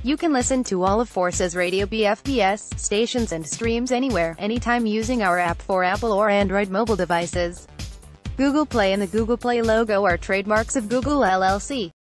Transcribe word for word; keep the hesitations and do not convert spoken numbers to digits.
You can listen to all of Forces Radio B F B S stations and streams anywhere, anytime using our app for Apple or Android mobile devices. Google Play and the Google Play logo are trademarks of Google L L C.